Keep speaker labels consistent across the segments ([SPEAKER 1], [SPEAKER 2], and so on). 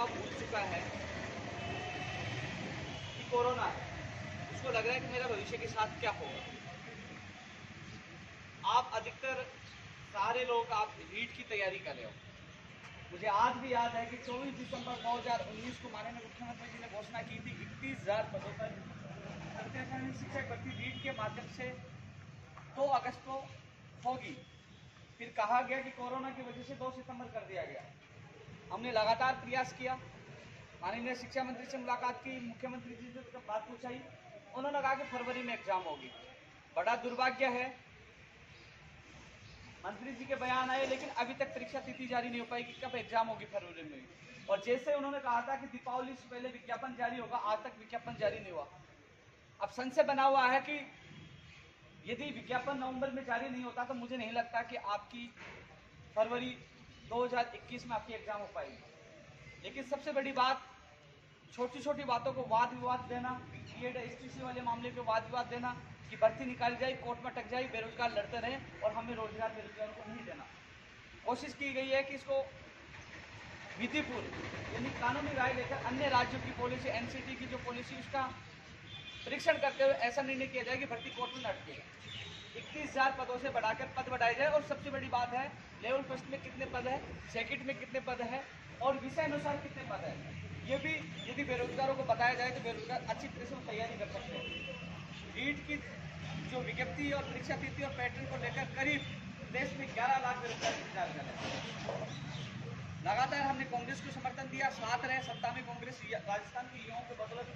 [SPEAKER 1] भूल चुका है कि कोरोना है। उसको लग रहा है कि मेरा भविष्य के साथ क्या होगा। आप अधिकतर सारे लोग आप रीट की तैयारी कर रहे हो। मुझे आज भी याद है कि 24 दिसंबर 2019 को माननीय मुख्यमंत्री जी ने घोषणा की थी 31,000 पदों पर तृतीय शिक्षक भर्ती रीट के माध्यम से 2 अगस्त को होगी। फिर कहा गया कि कोरोना की वजह से 2 सितंबर कर दिया गया। हमने लगातार प्रयास किया, माननीय शिक्षा मंत्री से मुलाकात की, मुख्यमंत्री जी से बात पूछाई, उन्होंने कहा कि फरवरी में एग्जाम होगी। बड़ा दुर्भाग्य है, मंत्री जी के बयान आए लेकिन अभी तक परीक्षा तिथि जारी नहीं हो पाई कि कब एग्जाम होगी फरवरी में। और जैसे उन्होंने कहा था कि दीपावली से पहले विज्ञापन जारी होगा, आज तक विज्ञापन जारी नहीं हुआ। अब संशय बना हुआ है कि यदि विज्ञापन नवंबर में जारी नहीं होता तो मुझे नहीं लगता कि आपकी फरवरी 2021 में आपकी एग्जाम हो पाएगी। लेकिन सबसे बड़ी बात, छोटी छोटी बातों को वाद विवाद देना, बीएड एसटीसी वाले मामले पे वाद विवाद देना कि भर्ती निकाली जाए, कोर्ट में अटक जाए, बेरोजगार लड़ते रहे और हमें रोजगार बेरोजगारों को नहीं देना। कोशिश की गई है कि इसको विधिपूर्व यानी कानूनी राय लेकर अन्य राज्यों की पॉलिसी, एनसीटी की जो पॉलिसी, उसका परीक्षण करते हुए ऐसा निर्णय किया जाए कि भर्ती कोर्ट में लटके। 31,000 पदों से बढ़ाकर पद बढ़ाए जाए। और सबसे बड़ी बात है, लेवल फर्स्ट में कितने पद है, सेकंड में कितने पद है और विषय अनुसार कितने पद है, ये भी यदि बेरोजगारों को बताया जाए तो बेरोजगार अच्छी तरह से तैयारी कर सकते हैं। नीट की जो विज्ञप्ति और परीक्षा तिथि और पैटर्न को लेकर करीब देश में 11 लाख बेरोजगार इंतजार कर रहे हैं। लगातार हमने कांग्रेस को समर्थन दिया, साथ रहे, सत्ता में कांग्रेस राजस्थान के युवाओं के बदौलत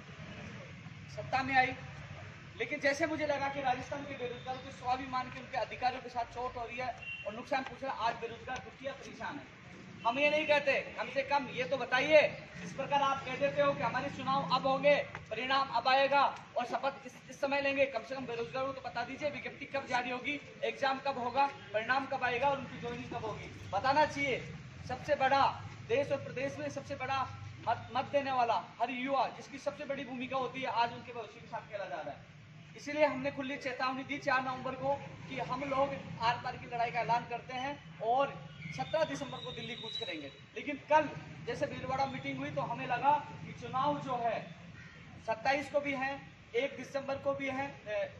[SPEAKER 1] सत्ता में आई। लेकिन जैसे मुझे लगा कि राजस्थान के बेरोजगारों के स्वाभिमान के, उनके अधिकारियों के साथ चोट हो रही है और नुकसान पूछ रहा है, आज बेरोजगार दुखिया परेशान है। हम ये नहीं कहते, कम से कम ये तो बताइए। इस प्रकार आप कह देते हो कि हमारे चुनाव अब होंगे, परिणाम अब आएगा और शपथ इस समय लेंगे, कम से कम बेरोजगारों को तो बता दीजिए विज्ञप्ति कब जारी होगी, एग्जाम कब होगा, परिणाम कब आएगा और उनकी ज्वाइनिंग कब होगी, बताना चाहिए। सबसे बड़ा देश और प्रदेश में सबसे बड़ा मत देने वाला हर युवा, जिसकी सबसे बड़ी भूमिका होती है, आज उनके भविष्य के साथ खेला जा रहा है। इसीलिए हमने खुली चेतावनी दी 4 नवंबर को कि हम लोग आर पार की लड़ाई का ऐलान करते हैं और 17 दिसंबर को दिल्ली कूच करेंगे। लेकिन कल जैसे भीलवाड़ा मीटिंग हुई तो हमें लगा कि चुनाव जो है 27 को भी है, 1 दिसंबर को भी है,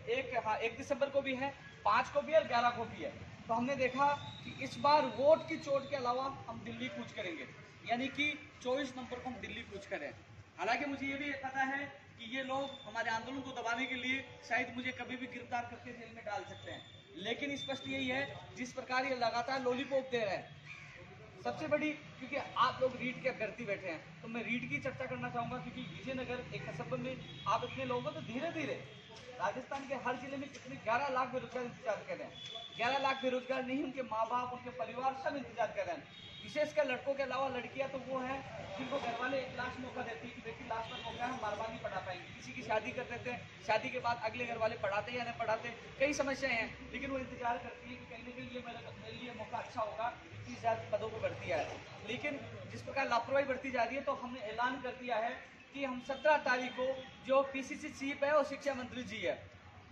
[SPEAKER 1] 1 दिसंबर को भी है, 5 को भी है और 11 को भी है। तो हमने देखा कि इस बार वोट की चोट के अलावा हम दिल्ली कूच करेंगे, यानी कि 24 नवंबर को हम दिल्ली कूच करें। हालांकि मुझे ये भी पता है कि ये लोग हमारे आंदोलन को दबाने के लिए शायद मुझे कभी भी गिरफ्तार करके जेल में डाल सकते हैं, लेकिन स्पष्ट यही है जिस प्रकार ये लगातार लॉलीपॉप दे रहे हैं। सबसे बड़ी, क्योंकि आप लोग रीट के अभ्यर्थी बैठे हैं तो मैं रीट की चर्चा करना चाहूंगा, क्योंकि विजयनगर एक कस्बे में आप इतने लोगों तो धीरे धीरे राजस्थान के हर जिले में कितने 11 लाख बेरोजगार इंतजार कर रहे हैं। 11 लाख बेरोजगार नहीं, उनके माँ बाप, उनके परिवार सब इंतजार कर रहे हैं। विशेषकर लड़कों के अलावा लड़कियां तो वो हैं जिनको घर वाले एक लास्ट मौका देती है कि बेटी लास्ट पर मौका है, हम बार बार नहीं पढ़ा पाएंगे, किसी की शादी कर देते हैं, शादी के बाद अगले घर वाले पढ़ाते या नहीं पढ़ाते, कई समस्याएं हैं, लेकिन वो इंतजार करती है कि कहीं ना कहीं ये मेरे लिए मौका अच्छा होगा, 30,000 पदों को बढ़ती है। लेकिन जिस प्रकार लापरवाही बढ़ती जा रही है, तो हमने ऐलान कर दिया है कि हम 17 तारीख को जो पीसीसी चीफ है और शिक्षा मंत्री जी है,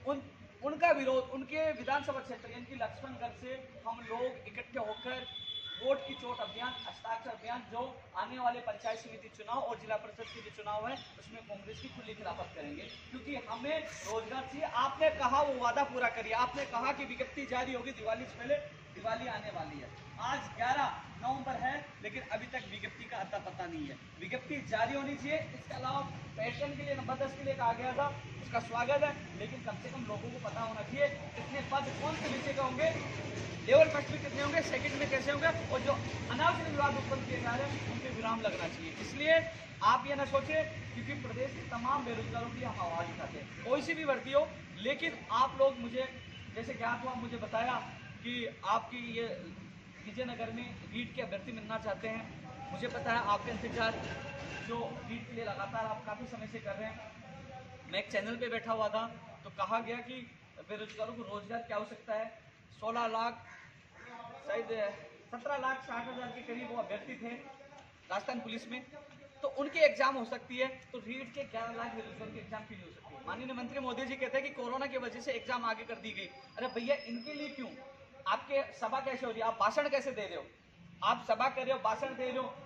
[SPEAKER 1] उनका विरोध, उनके विधानसभा क्षेत्र यानी कि लक्ष्मणगढ़ से हम लोग इकट्ठे होकर वोट की चोट अभियान, हस्ताक्षर अभियान, जो आने वाले पंचायत समिति चुनाव और जिला परिषद के जो चुनाव है उसमें कांग्रेस की खुली खिलाफत करेंगे, क्योंकि हमें रोजगार चाहिए। आपने कहा वो वादा पूरा करिए, आपने कहा कि विज्ञप्ति जारी होगी दिवाली से पहले, दिवाली आने वाली है, आज 11 नवंबर है लेकिन अभी तक विज्ञप्ति का अता पता नहीं है। विज्ञप्ति जारी होनी चाहिए। इसके अलावा पैटर्न के लिए नंबर 10 के लिए कहा गया था, उसका स्वागत है, लेकिन कम से कम लोगों को पता होना चाहिए कितने पद कौन से विषय का होंगे, लेवल फर्स्ट में कितने होंगे, सेकंड में कैसे होंगे, और जो अनावश्यक विवाद उत्पन्न किए जा रहे हैं उनके विराम लगना चाहिए। इसलिए आप ये ना सोचे, क्योंकि प्रदेश के तमाम बेरोजगारों की हम आवाज उठाते हैं, कोई सी भी भर्ती हो, लेकिन आप लोग मुझे जैसे ज्ञात हुआ, मुझे बताया कि आपकी ये विजयनगर में रीट के अभ्यर्थी मिलना चाहते हैं। मुझे पता है आपका इंतजार जो रीट के लिए लगातार आप काफ़ी समय से कर रहे हैं। मैं एक चैनल पे बैठा हुआ था तो कहा गया कि बेरोजगारों को रोजगार की आवश्यकता है। 16 लाख शायद 17,60,000 के करीब वो अभ्यर्थी थे राजस्थान पुलिस में, तो उनकी एग्जाम हो सकती है, तो रीट के 11 लाख बेरोजगारों की एग्जाम क्यों नहीं हो सकती है? माननीय मंत्री मोदी जी कहते हैं कि कोरोना की वजह से एग्जाम आगे कर दी गई। अरे भैया, इनके लिए क्यों? आपके सभा कैसे हो रही है? आप भाषण कैसे दे रहे हो? आप सभा कर रहे हो, भाषण दे रहे हो,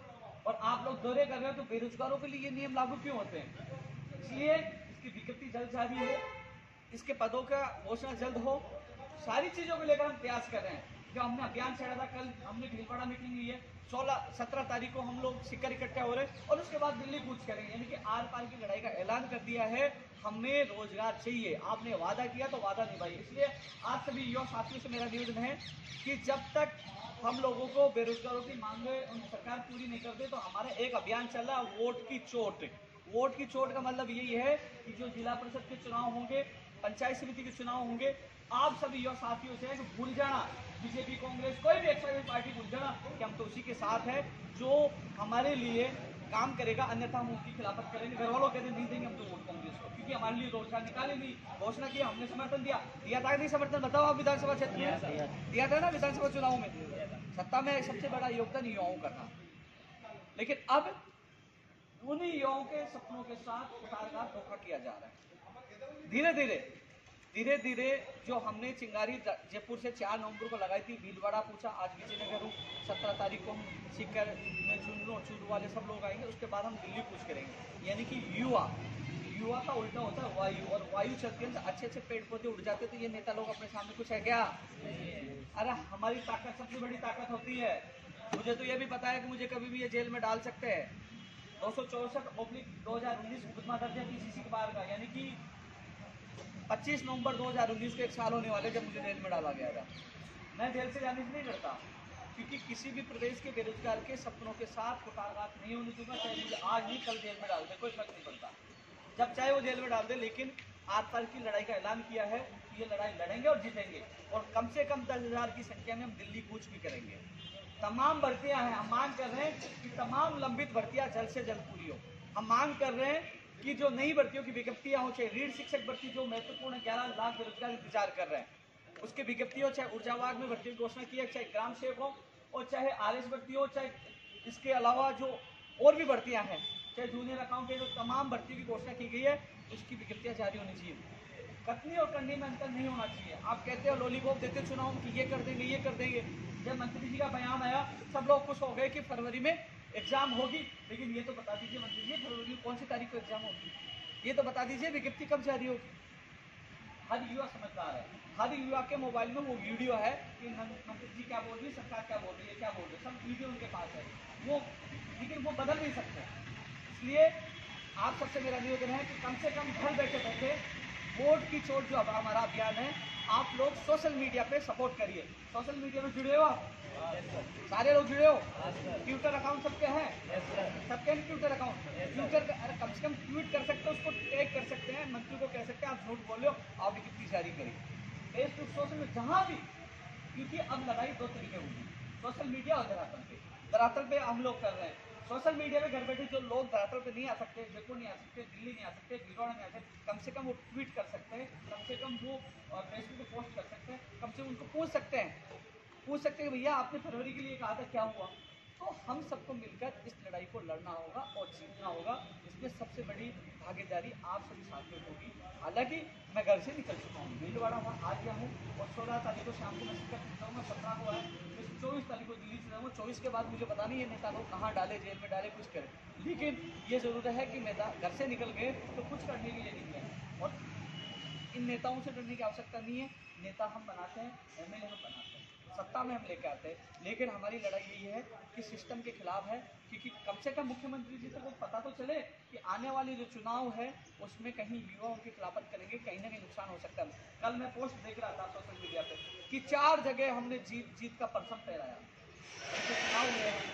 [SPEAKER 1] और आप लोग दौरे कर रहे हो तो बेरोजगारों के लिए ये नियम लागू क्यों होते हैं? इसलिए इसकी विज्ञप्ति जल्द जारी हो, इसके पदों का घोषणा जल्द हो, सारी चीजों को लेकर हम प्रयास कर रहे हैं। जो हमने अभियान छेड़ा था, कल हमने भीलवाड़ा मीटिंग ली है, 16-17 तारीख को हम लोग सिक्कर इकट्ठा हो रहे हैं और उसके बाद दिल्ली कूच करेंगे, यानी कि आर पार की लड़ाई का ऐलान कर दिया है। हमें रोजगार चाहिए, आपने वादा किया तो वादा निभाइए। इसलिए आज सभी युवा साथियों से मेरा निवेदन है कि जब तक हम लोगों को बेरोजगारों की मांगे सरकार पूरी नहीं करते तो हमारा एक अभियान चल रहा है, वोट की चोट। वोट की चोट का मतलब यही है कि जो जिला परिषद के चुनाव होंगे, पंचायत समिति के चुनाव होंगे, आप सभी युवा साथियों से भूल जाना बीजेपी, कांग्रेस, कोई भी एक्साइज पार्टी भूल जाना कि हम तो उसी के साथ है जो हमारे लिए काम करेगा, अन्यथा हम उसकी खिलाफत करेंगे। घर वालों कहते नहीं देंगे हम तो वोट कांग्रेस को, क्योंकि हमारे लिए रोजगार निकाले नहीं, घोषणा की, हमने समर्थन दिया था नहीं समर्थन? बताओ आप, विधानसभा क्षेत्र में दिया था ना, विधानसभा चुनाव में। सत्ता में सबसे बड़ा योगदान युवाओं का था, लेकिन अब उन्हीं युवाओं के सपनों के साथ कुठारघात धोखा किया जा रहा है। धीरे धीरे जो हमने चिंगारी जयपुर से 4 नवंबर को लगाई थी, भीलवाड़ा पूछा, आज विजयनगर हूँ, 17 तारीख को हम सीकर में चूरू वाले सब लोग आएंगे, उसके बाद हम दिल्ली कूच करेंगे। यानी कि युवा का उल्टा होता है वायु, और वायु चलती है तो अच्छे पेड़ पौधे उड़ जाते, तो ये नेता लोग अपने सामने कुछ है क्या? अरे हमारी ताकत सबसे बड़ी ताकत होती है। मुझे तो ये भी पता है कि मुझे कभी भी ये जेल में डाल सकते हैं। 264/2019 मुकदमा दर्ज है पीसीसी के बाहर का, यानी कि 25 नवंबर 2019 को 1 साल होने वाले जब मुझे जेल में डाला गया था। मैं जेल से जाने से नहीं डरता, क्योंकि किसी भी प्रदेश के बेरोजगार के सपनों के साथ कुठारघात नहीं होने दूंगा, चाहे मुझे आज नहीं कल जेल में डाल दे, कोई फर्क नहीं पड़ता। जब चाहे वो जेल में डाल दे, लेकिन आर पार की लड़ाई का ऐलान किया है, ये लड़ाई लड़ेंगे और जीतेंगे, और कम से कम 10,000 की संख्या में हम दिल्ली कूच भी करेंगे। तमाम भर्तियां हैं, हम मांग कर रहे हैं कि तमाम लंबित भर्तियां जल्द से जल्द पूरी हो। हम मांग कर रहे हैं कि जो नई भर्तियों की विज्ञप्तियां हो, चाहे रीढ़ शिक्षक भर्ती जो महत्वपूर्ण 11 लाख बेरोजगार इंतजार कर रहे हैं उसकी विज्ञप्ति हो, चाहे ऊर्जा विभाग में भर्ती की घोषणा की है, चाहे ग्राम सेवक हो, और चाहे आरएस भर्ती हो, चाहे इसके अलावा जो और भी भर्तियां हैं, चाहे जूनियर अकाउंटेंट, जो तमाम भर्ती की घोषणा की गई है उसकी विज्ञप्तियां जारी होनी चाहिए। कथनी और करनी में अंतर नहीं होना चाहिए। आप कहते हो लॉलीपॉप देते चुनाव की, ये कर देंगे। जब मंत्री जी का बयान आया सब लोग खुश हो गए कि फरवरी में एग्जाम होगी, लेकिन ये तो बता दीजिए मंत्री जी, फरवरी में कौन सी तारीख को एग्जाम होगी? ये तो बता दीजिए, विज्ञप्ति कब जारी होगी? हर युवा समझदार है, हर युवा के मोबाइल में वो वीडियो है कि मंत्री जी क्या बोल रही है, सरकार क्या बोल रही है, क्या बोल रही है, सब वीडियो उनके पास है वो, लेकिन वो बदल नहीं सकते। इसलिए आप सबसे मेरा निवेदन है कि कम से कम घर बैठे बैठे वोट की चोट जो अब हमारा अभियान है, आप लोग सोशल मीडिया पे सपोर्ट करिए। सोशल मीडिया में जुड़े हो आप? सारे लोग जुड़े हो? ट्विटर अकाउंट सबके हैं? सबके हैं ट्विटर अकाउंट? ट्विटर कम से कम ट्वीट कर सकते हो, उसको टैग कर सकते हैं, मंत्री को कह सकते हैं आप झूठ बोल रहे हो, आप विज्ञप्ति जारी करिए फेसबुक, सोशल में, जहाँ भी, क्योंकि अब लड़ाई 2 तरीके होगी, सोशल मीडिया और धरातल पे। धरातल पे हम लोग कर रहे हैं, सोशल मीडिया पे घर बैठे जो लोग धरातल पे नहीं आ सकते, जयपुर नहीं आ सकते, दिल्ली नहीं आ सकते, भीलवाड़ा नहीं आ सकते, कम से कम वो ट्वीट कर सकते हैं, कम से कम वो फेसबुक पे पोस्ट कर सकते हैं, कम से कम उनको पूछ सकते हैं भैया आपने फरवरी के लिए कहा था, क्या हुआ? तो हम सबको मिलकर इस लड़ाई को लड़ना होगा और जीतना होगा। इसमें सबसे बड़ी भागीदारी आप सभी साथियों को होगी। हालांकि मैं घर से निकल चुका हूँ, भीलवाड़ा वहाँ आ गया हूँ, और 16 तारीख को शाम को मैं सिक्कर पहुँचाऊँगा, 17 को आए, फिर 24 तारीख को दिल्ली से जाऊँगा। 24 के बाद मुझे पता नहीं है नेता लोग कहाँ डाले, जेल में डाले, कुछ करें, लेकिन ये ज़रूर है कि नेता घर से निकल गए तो कुछ करने के लिए निकले, और इन नेताओं से डरने की आवश्यकता नहीं है। नेता हम बनाते हैं, एमएलए हम बनाते हैं, सत्ता में हम लेके आते हैं, लेकिन हमारी लड़ाई यही है कि सिस्टम के खिलाफ है, क्योंकि कम से कम मुख्यमंत्री जी को पता तो चले कि आने वाले जो चुनाव है उसमें कहीं युवाओं की खिलाफत करेंगे, कहीं ना कहीं नुकसान हो सकता है। कल मैं पोस्ट देख रहा था सोशल मीडिया पे कि 4 जगह हमने जीत का परचम फहराया, चुनाव हुए हैं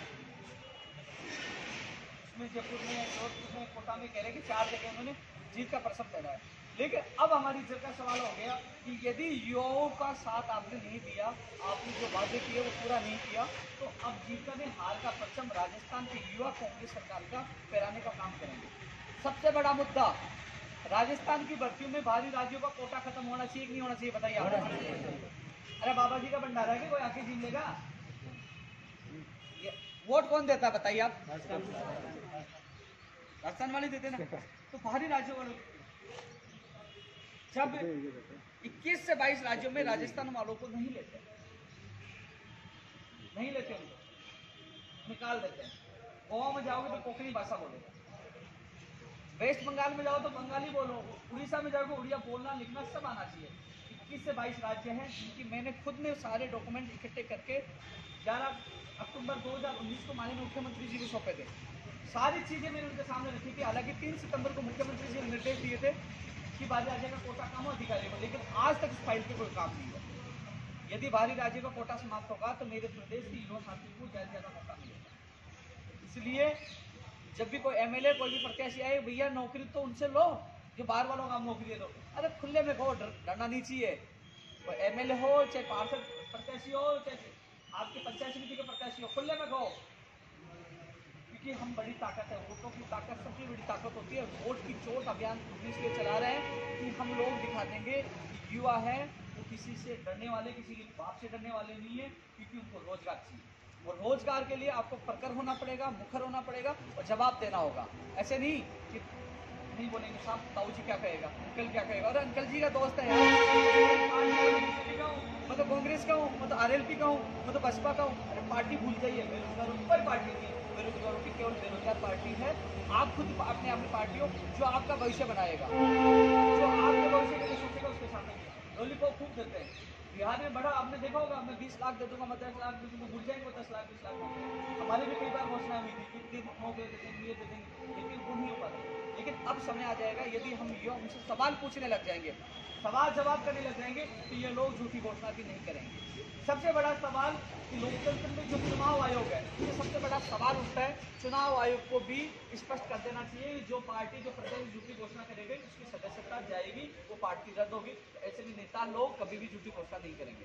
[SPEAKER 1] उसमें, जयपुर में, जोधपुर में, कोटा में, कह रहे कि 4 जगह उन्होंने जीत का परचम फहराया। लेकिन अब हमारी इज्जत का सवाल हो गया कि यदि युवाओं का साथ आपने नहीं दिया, आपने जो वादे किए वो पूरा नहीं किया, तो अब जीतने में हार का परचम राजस्थान के युवा कांग्रेस सरकार का फहराने का काम करेंगे। सबसे बड़ा मुद्दा, राजस्थान की भर्तियों में बाहरी राज्यों का कोटा खत्म होना चाहिए कि नहीं होना चाहिए, बताइए आप। अरे बाबा जी का भंडारा है कि कोई आके जीत लेगा? वोट कौन देता है बताइए आप? राजस्थान वाले देते ना, तो बाहरी राज्यों वालों, जब 21 से 22 राज्यों में राजस्थान वालों को नहीं लेते, उनको निकाल देते हैं, गोवा में जाओगे तो कोंकणी भाषा बोलेगा, वेस्ट बंगाल में जाओ तो बंगाली बोलो, उड़ीसा में जाओगे उड़िया बोलना लिखना सब आना चाहिए। 21 से 22 राज्य हैं जिनकी मैंने खुद ने सारे डॉक्यूमेंट इकट्ठे करके 11 अक्टूबर 2019 को माननीय मुख्यमंत्री जी को सौंपे थे। सारी चीज़ें मैंने उनके सामने रखी थी। हालांकि 3 सितंबर को मुख्यमंत्री जी ने निर्देश दिए थे कि बाहरी राज्य का कोटा कम हो अधिकारियों को, लेकिन आज तक इस फाइल पे कोई काम नहीं हुआ। यदि बाहरी राज्य का कोटा समाप्त होगा तो मेरे प्रदेश के युवा साथियों को ज़्यादा मौका मिलेगा। इसलिए जब भी कोई एमएलए कोई भी प्रत्याशी आए, भैया नौकरी तो उनसे लो जो बाहर वालों को आप नौकरी दे दो। अरे खुले में कहो, डरना नहीं चाहिए। कोई एमएलए हो चाहे पार्षद प्रत्याशी हो चाहे आपके पंचायत समिति के प्रत्याशी हो, खुले में कहो, क्योंकि हम बड़ी ताकत है। वोटों की ताकत सबसे बड़ी ताकत होती है। वोट की चोट अभियान हम इसलिए चला रहे हैं कि हम लोग दिखा देंगे कि युवा है वो किसी से डरने वाले, किसी के बाप से डरने वाले नहीं है, क्योंकि उनको रोजगार चाहिए। और रोजगार के लिए आपको प्रखर होना पड़ेगा, मुखर होना पड़ेगा और जवाब देना होगा। ऐसे नहीं कि नहीं बोलेंगे साहब ताऊ जी क्या कहेगा, अंकल क्या कहेगा, और अंकल जी का दोस्त है यार, मैं तो कांग्रेस का हूँ, मैं तो आरएलपी का हूँ, मैं तो बसपा का हूँ। अरे पार्टी भूल जाइए, बेरोजगारों की कोई पार्टी नहीं है। बेरोजगारों की केवल बेरोजगार पार्टी है। आप खुद अपने अपनी पार्टी हो जो आपका भविष्य बनाएगा, जो आपके भविष्य के लिए सोचेगा, उसके सामने लॉलीपॉप खूब देते हैं। बिहार में बड़ा आपने देखा होगा, मैं 20 लाख दे दूंगा, मैं 10 लाख दे दूंगा, भूल जाएंगे 10 लाख 20 लाख। हमारी भी कई बार घोषणा हुई थी कि इतनी नौकरी दे देंगे, ये दे देंगे, लेकिन वो नहीं हो पाता। लेकिन अब समय आ जाएगा, यदि हम युवा उनसे सवाल पूछने लग जाएंगे, सवाल जवाब करने लग जाएंगे, तो ये लोग झूठी घोषणा भी नहीं करेंगे। सबसे बड़ा सवाल कि लोकतंत्र में जो चुनाव आयोग है, ये सबसे बड़ा सवाल उठता है। चुनाव आयोग को भी स्पष्ट कर देना चाहिए, जो पार्टी जो प्रत्याशी झूठी घोषणा करेगी उसकी सदस्यता जाएगी, वो पार्टी रद्द होगी। ऐसे भी नेता लोग कभी भी झूठी घोषणा नहीं करेंगे।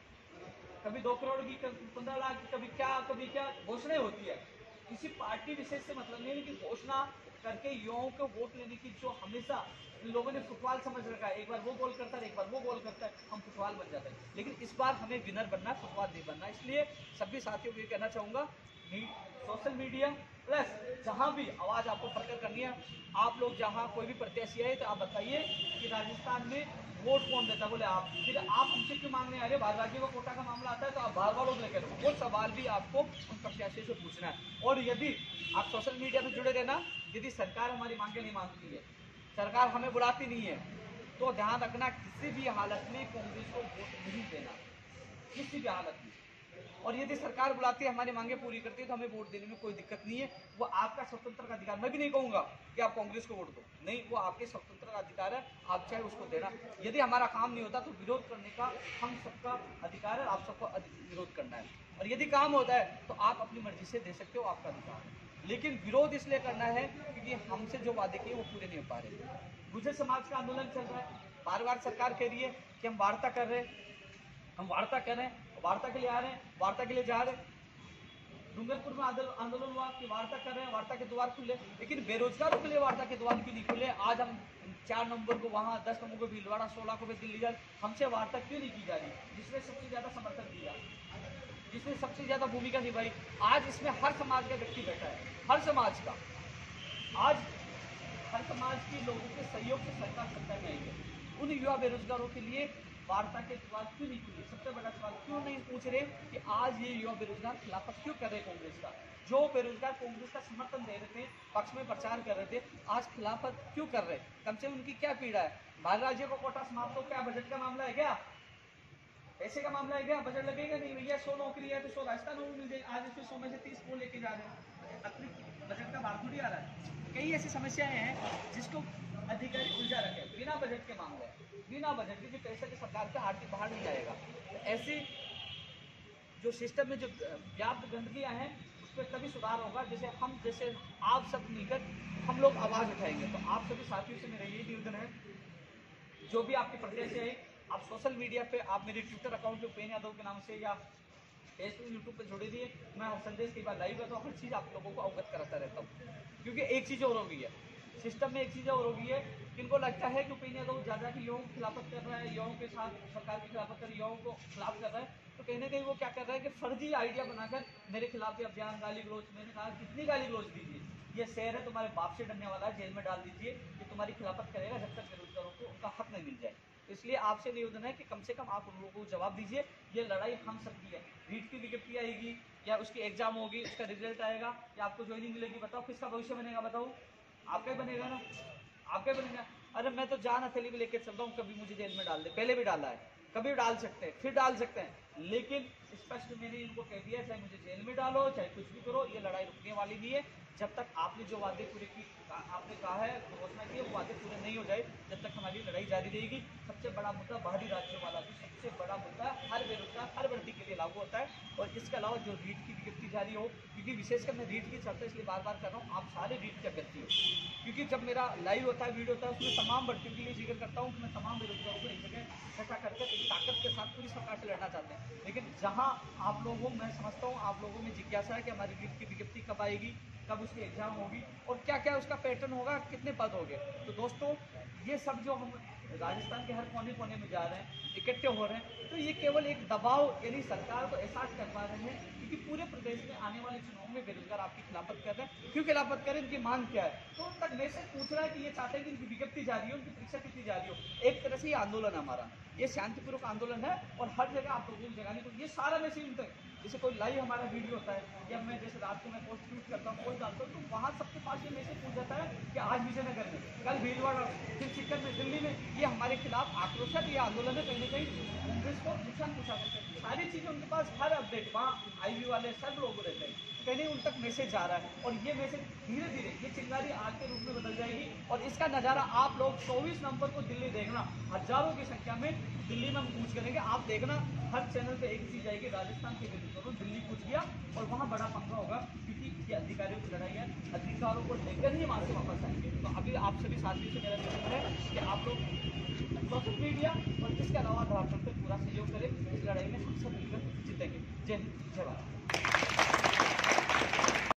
[SPEAKER 1] कभी 2 करोड़ की, 15 लाख की, कभी क्या घोषणाएं होती है। किसी पार्टी विशेष से मतलब नहीं, लेकिन घोषणा करके युवाओं को वोट लेने की जो हमेशा इन लोगों ने फुटबॉल समझ रखा है, एक बार वो गोल करता है, एक बार वो गोल करता है, हम फुटबॉल बन जाते हैं। लेकिन इस बार हमें विनर बनना है, फुटबॉल नहीं बनना। इसलिए सभी साथियों को ये कहना चाहूँगा, सोशल मीडिया प्लस जहाँ भी आवाज़ आपको प्रकट करनी है, आप लोग जहाँ कोई भी प्रत्याशी है तो आप बताइए कि राजस्थान में वोट कौन देता है। बोले आप, फिर आप हमसे क्यों मांगने आ रहे हो? बाहर राज्यों का कोटा का मामला आता है तो आप बाहर वालों को लेकर, वो सवाल भी आपको उन प्रत्याशियों से पूछना है। और यदि आप सोशल मीडिया पर जुड़े रहना, यदि सरकार हमारी मांगे नहीं मानती है, सरकार हमें बुलाती नहीं है, तो ध्यान रखना किसी भी हालत में कांग्रेस को वोट नहीं देना, किसी भी हालत में। और यदि सरकार बुलाती है, हमारी मांगे पूरी करती है, तो हमें वोट देने में कोई दिक्कत नहीं है। वो आपका स्वतंत्र का अधिकार। मैं भी नहीं कहूँगा कि आप कांग्रेस को वोट दो, नहीं, वो आपके स्वतंत्र का अधिकार है, आप चाहे उसको देना। यदि हमारा काम नहीं होता तो विरोध करने का हम सबका अधिकार है, आप सबको विरोध करना है। और यदि काम होता है तो आप अपनी मर्जी से दे सकते हो, आपका अधिकार है। लेकिन विरोध इसलिए करना है क्योंकि हमसे जो वादे किए वो पूरे नहीं हो पा रहे। गुर्जर समाज का आंदोलन चल रहा है, बार बार सरकार कह रही है कि हम वार्ता कर रहे हैं, हम वार्ता कर रहे हैं, वार्ता के लिए आ रहे हैं, वार्ता के लिए जा रहे हैं। डूंगरपुर में आंदोलन हुआ कि वार्ता कर रहे हैं, वार्ता के द्वार खुले, लेकिन बेरोजगारों के लिए वार्ता के द्वार क्यों नहीं खुले? आज हम 4 नवंबर को वहाँ, 10 नवंबर को भीलवाड़ा, 16 को भी दिल्ली जा, हमसे वार्ता क्यों नहीं की जा रही? जिसने सबसे ज्यादा समर्थन दिया, जिसने सबसे ज्यादा भूमिका निभाई, आज इसमें हर समाज का व्यक्ति बैठा है, हर समाज का। आज हर समाज के लोगों के सहयोग से सरकार सत्ता में आई है। उन युवा बेरोजगारों के लिए वार्ता के द्वार क्यों नहीं खुले? सबसे बड़ा सवाल क्यों नहीं पूछ रहे कि आज ये युवा बेरोजगार खिलाफत क्यों कर रहे कांग्रेस का? जो बेरोजगार कांग्रेस का समर्थन दे रहे थे, पक्ष में प्रचार कर रहे थे, आज खिलाफत क्यों कर रहे? कम से कम उनकी क्या पीड़ा है? बाहर राज्यों को कोटा समाप्त हो, क्या बजट का मामला है? क्या पैसे का मामला है? क्या बजट लगेगा? नहीं भैया, 100 नौकरी है तो 100 राजस्थान में मिल जाए। आज इसमें 100 में से 30 वो लेके जा रहे हैं, अतिरिक्त बजट का बाहर थोड़ी आ रहा है। कई ऐसी समस्याएं हैं जिसको अधिकारी उलझा रखे बिना बजट के मामले, बिना बजट के, पैसे की सरकार का आर्थिक बाहर नहीं आएगा। तो ऐसी जो सिस्टम में जो व्याप्त गंदगियां हैं, उस पर तभी सुधार होगा जैसे आप सब मिलकर हम लोग आवाज़ उठाएंगे। तो आप सभी साथियों से मेरा यही निवेदन है, जो भी आपके प्रत्याशी है, आप सोशल मीडिया पे, आप मेरे ट्विटर अकाउंट पे उपेन यादव के नाम से या फेसबुक यूट्यूब पे जोड़े दिए, मैं हर संदेश कई बार लाइव रहता हूँ, हर चीज़ आप लोगों को अवगत कराता रहता हूँ। क्योंकि एक चीज़ और हो गई है सिस्टम में, एक चीज़ और हो गई है कि इनको लगता है कि उपेन यादव ज़्यादा की युवाओं की खिलाफत कर रहा है, युवाओं के साथ सरकार की खिलाफत कर रहा है, युवाओं को खिलाफ कर रहा है। तो कहीं ना कहीं वो क्या कर रहा है कि फर्जी आइडिया बनाकर मेरे खिलाफ भी अभियान, गाली गलोच। मैंने कहा कितनी गाली गलोच दीजिए, ये शहर है तुम्हारे बाप से डरने वाला है, जेल में डाल दीजिए, ये तुम्हारी खिलाफत करेगा जब तक बेरोजगारों को उनका हक नहीं मिल जाए। इसलिए आपसे निवेदन है कि कम से कम आप उन लोगों को जवाब दीजिए। ये लड़ाई हम सबकी है। रीट की विज्ञप्ति आएगी या उसकी एग्जाम होगी, उसका रिजल्ट आएगा या आपको ज्वाइनिंग मिलेगी, बताओ किसका भविष्य बनेगा? बताओ, आपका ही बनेगा ना, आपका ही बनेगा। अरे मैं तो जान हथेली में लेकर चल रहा हूँ, कभी मुझे जेल में डाल दे, पहले भी डाला है, कभी भी डाल सकते हैं, फिर डाल सकते हैं, लेकिन स्पष्ट मैंने इनको कह दिया चाहे मुझे जेल में डालो चाहे कुछ भी करो, ये लड़ाई रुकने वाली नहीं है जब तक आपने जो वादे पूरे की, आपने कहा है, घोषणा की है, वो वादे पूरे नहीं हो जाए जब तक हमारी लड़ाई जारी रहेगी। सबसे बड़ा मुद्दा बाहरी राज्यों वाला भी सबसे बड़ा मुद्दा हर बेरोजगार हर वर्दी के लिए लागू होता है। और इसके अलावा जो रीट की विज्ञप्ति जारी हो, क्योंकि विशेषकर मैं रीट की चर्चा इसलिए बार बार कर रहा हूँ, आप सारे रीट के अभ्यर्थी हो, क्योंकि जब मेरा लाइव होता है, वीडियो होता है, उसमें तमाम भर्तियों के लिए जिक्र करता हूँ कि मैं तमाम बेरोजगारों को एक जगह इकट्ठा करके एक ताकत के साथ पूरी सरकार से लड़ना चाहते हैं। लेकिन जहाँ आप लोगों, मैं समझता हूँ आप लोगों में जिज्ञासा है कि हमारी रीट की विज्ञप्ति कब आएगी, कब उसकी एग्जाम होगी और क्या क्या उसका पैटर्न होगा, कितने पद होंगे। तो दोस्तों, ये सब जो हम राजस्थान के हर कोने कोने में जा रहे हैं, इकट्ठे हो रहे हैं, तो ये केवल एक दबाव यानी सरकार को एहसास करवा रहे हैं, क्योंकि पूरे प्रदेश में आने वाले चुनाव में बेरोजगार आपकी खिलाफत कर रहे हैं। क्यों खिलाफत करें, इनकी मांग क्या है, तो उन तक मैसेज पूछ रहा है कि ये चाहते हैं कि इनकी विज्ञप्ति जारी हो, उनकी परीक्षा कितनी जारी हो। एक तरह से ये आंदोलन है हमारा, ये शांतिपूर्वक आंदोलन है और हर जगह आप लोगों को जगाने को ये सारा मैसेज उन तक, जैसे कोई लाइव हमारा वीडियो होता है या मैं जैसे रात को मैं पोस्ट शूट करता हूँ, पोस्ट डालता हूँ, तो वहाँ सबके पास ये मैसेज पूछ जाता है कि आज विजयनगर में, कल भीलवाड़ा, फिर सीकर में, दिल्ली में, ये हमारे खिलाफ आक्रोश है, ये आंदोलन है, कहीं ना कहीं कांग्रेस को नुकसान पहुँचा सकते हैं। सारी चीज़ें उनके पास हर अपडेट, वहाँ आईवी वाले सब लोग रहते हैं, कहीं उन तक मैसेज जा रहा है और ये मैसेज धीरे धीरे ये चिंगारी आग के रूप में बदल जाएगी। और इसका नज़ारा आप लोग 24 नवंबर को दिल्ली देखना, हजारों की संख्या में दिल्ली में हम कूच करेंगे, आप देखना हर चैनल पे एक चीज़ आएगी, राजस्थान के विरुद्ध दिल्ली कूच गया और वहाँ बड़ा पंगा होगा, क्योंकि ये अधिकारियों की लड़ाई है, अधिकारों को लेकर ही वहाँ से वापस आएंगे। तो अभी आप सभी साथियों से मेरा निवेदन है कि आप लोग सोशल मीडिया और इसके अलावा ग्राहकों पर पूरा सहयोग करें, इस लड़ाई में हम सब मिलकर जीतेंगे। जय हिंद, जय भारत।